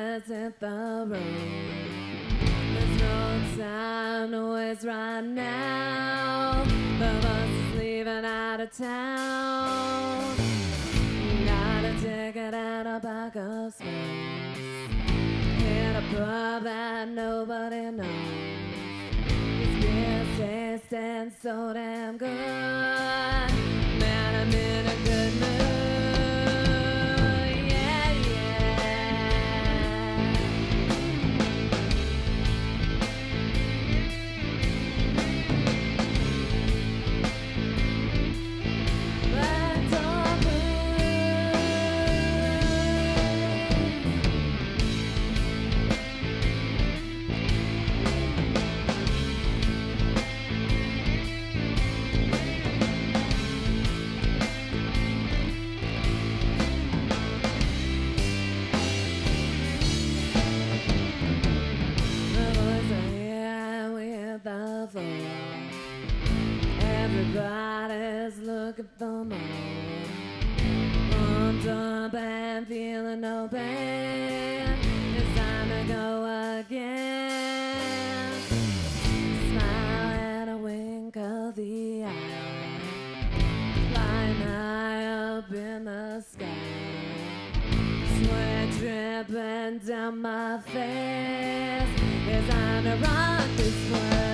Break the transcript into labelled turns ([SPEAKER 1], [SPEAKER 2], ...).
[SPEAKER 1] let's hit the road. There's no time to waste right now. The bus is leaving out of town. Got a ticket and a pack of smokes. In a pub that nobody knows. This beer's tasting so damn good. Man, I'm in a good mood. Yeah, yeah. Blacktop Blues. The floor. Everybody's looking for more. Pumped up and feeling no pain. It's time to go again. Smile and a wink of the eye. Flying high up in the sky. Sweat dripping down my face. It's time to rock this world.